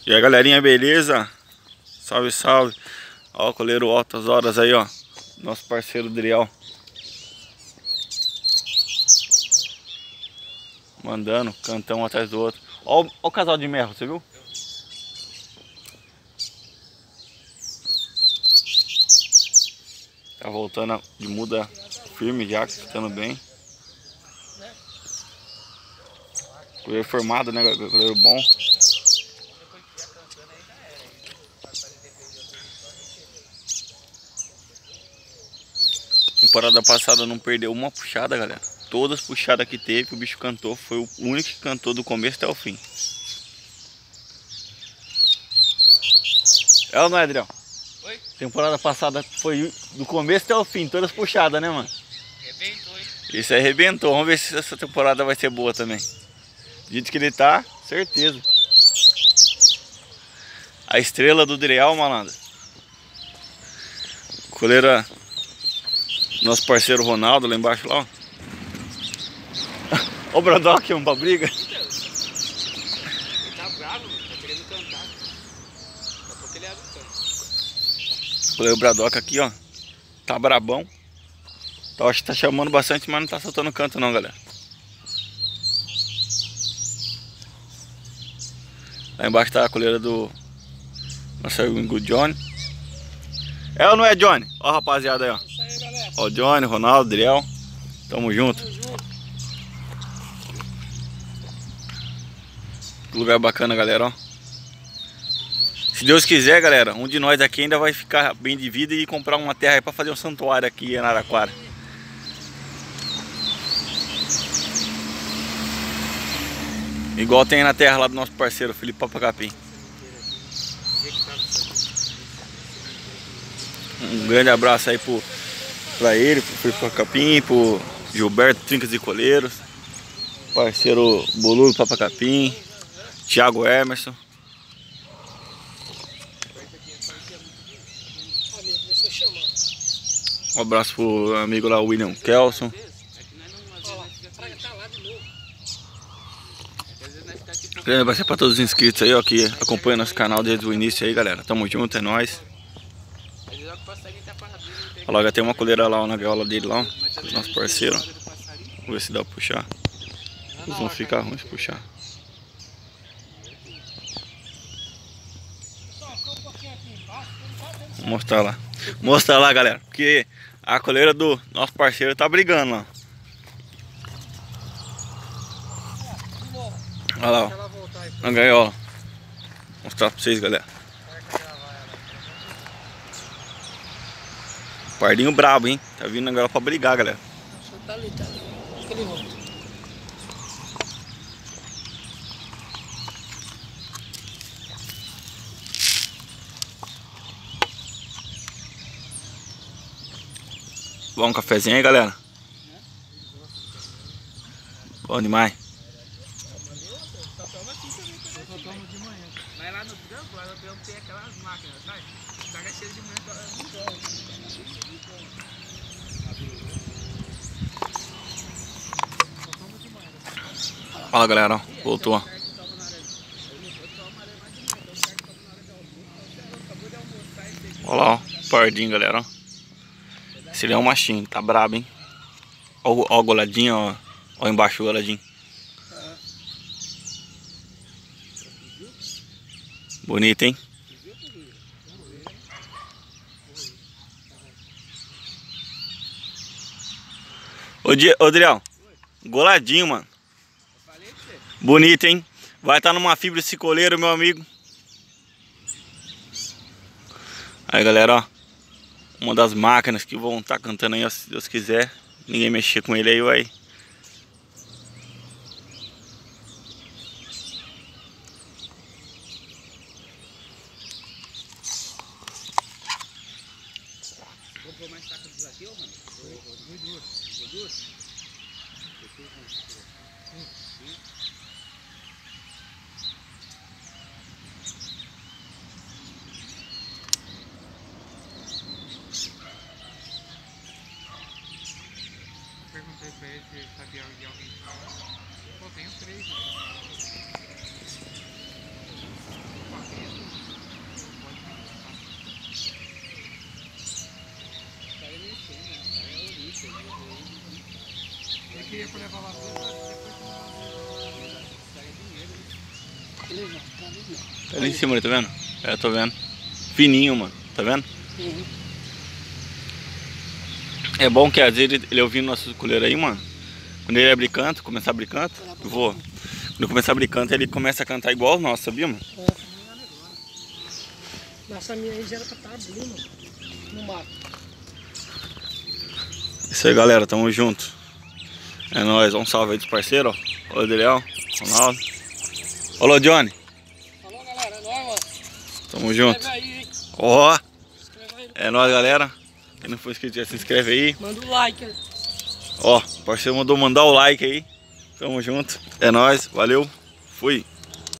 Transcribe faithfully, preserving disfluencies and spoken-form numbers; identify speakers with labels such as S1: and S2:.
S1: E aí, galerinha, beleza? Salve, salve. Ó o coleiro Altas Horas aí, ó. Nosso parceiro Driel. Mandando, cantão um atrás do outro. Ó, ó o casal de merro, você viu? Tá voltando de muda firme já, cantando bem. Coleiro formado, né? Coleiro bom. Temporada passada não perdeu uma puxada, galera. Todas as puxadas que teve, o bicho cantou. Foi o único que cantou do começo até o fim. É ou não é, Adriel?
S2: Oi?
S1: Temporada passada foi do começo até o fim, todas puxadas, né, mano?
S2: Arrebentou, hein?
S1: Isso aí arrebentou. Vamos ver se essa temporada vai ser boa também. Do jeito que ele tá, certeza. A estrela do Driel, malandro. Coleira, nosso parceiro Ronaldo lá embaixo, lá, ó. Ó o Braddock, um pra briga.
S2: Ele tá bravo, mano. Tá querendo cantar. Daqui a pouco ele abre o canto.
S1: Coleiro Braddock aqui, ó. Tá brabão. Então, acho que tá chamando bastante, mas não tá soltando canto não, galera. Lá embaixo tá a coleira do nosso amigo Johnny. É ou não é, Johnny? Ó a rapaziada aí, ó.
S2: Isso aí, galera.
S1: Ó o Johnny, Ronaldo, Driel. Tamo junto.
S2: Tamo junto.
S1: Lugar bacana, galera, ó. Se Deus quiser, galera, um de nós aqui ainda vai ficar bem de vida e comprar uma terra aí pra fazer um santuário aqui em Araraquara. Igual tem na terra lá do nosso parceiro Felipe Papacapim. Um grande abraço aí pro, pra ele, pro Felipe Papacapim, pro Gilberto Trincas e Coleiros, parceiro Boludo Papacapim, Thiago Emerson. Um abraço pro amigo lá, William Kelson. Grande abraço pra todos os inscritos aí, ó, que acompanham nosso canal desde o início aí, galera. Tamo junto, é nóis. Olha lá, já tem uma coleira lá ó, na gaiola dele lá, ó, nosso parceiro. Vamos ver se dá pra puxar. Eles vão ficar ruins de puxar. Vou mostrar lá. Mostra lá, galera, porque a coleira do nosso parceiro tá brigando lá. Olha lá, ó, na gaiola. Vou mostrar pra vocês, galera. Pardinho brabo, hein? Tá vindo agora pra brigar, galera.
S2: Tá ali, tá ali. Acho que ele volta.
S1: Bom, um cafezinho aí, galera. Bom demais.
S2: Vai lá no trampo, lá no trampo tem aquelas máquinas, sabe? Pega cheio de manhã.
S1: Fala, galera, ó, voltou, ó. Olha lá, ó, pardinho, galera, ó. Esse ele é um machinho, tá brabo, hein? Ó, ó o goladinho, ó. Ó embaixo o goladinho. Bonito, hein? Ô, Di- ô Driel, goladinho, mano. Bonito, hein? Vai estar numa fibra esse coleiro, meu amigo. Aí, galera, ó. Uma das máquinas que vão estar cantando aí, ó, se Deus quiser. Ninguém mexer com ele aí, vai.
S2: Comprou mais saca dos aqui, ô, mano? Foi duas. Foi duas? Perguntei pra ele se ele sabia de alguém. Pô, tenho três. Né? Ele já tá ali, não.
S1: Tá ali em cima, ali, tá vendo? É, tô vendo. Fininho, mano. Tá vendo?
S2: Uhum.
S1: É bom que às vezes ele, ele ouvindo nosso coleiro aí, mano. Quando ele abrir canto, começar a abrir canto, eu vou. Quando começar a abrir canto, ele começa a cantar igual o nosso, sabia, mano?
S2: É, nossa minha aí já era pra estar abrindo no mato.
S1: Isso aí, galera, tamo junto. É nóis, um salve aí dos parceiros, ó. Ô, Adriel, Ronaldo. Olá, Johnny.
S2: Falou, galera, é nóis, mano.
S1: Tamo junto.
S2: Se inscreve aí, hein?
S1: Ó,
S2: Se inscreve aí.
S1: é nóis, galera. Quem não for inscrito, já se inscreve aí.
S2: Manda o like aí.
S1: Ó, o parceiro mandou mandar o like aí. Tamo junto. É nóis, valeu, fui.